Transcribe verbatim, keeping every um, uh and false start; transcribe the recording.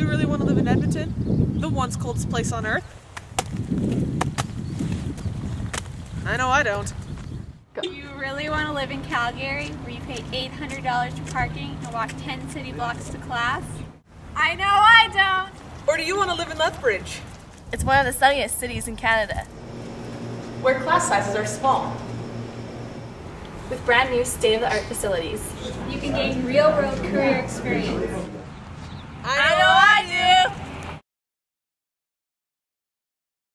you really want to live in Edmonton? The once coldest place on earth? I know I don't. Do you really want to live in Calgary, where you pay eight hundred dollars for parking and walk ten city blocks to class? I know I don't! Or do you want to live in Lethbridge? It's one of the sunniest cities in Canada, where class sizes are small, with brand new state-of-the-art facilities. You can gain real-world career experience. I know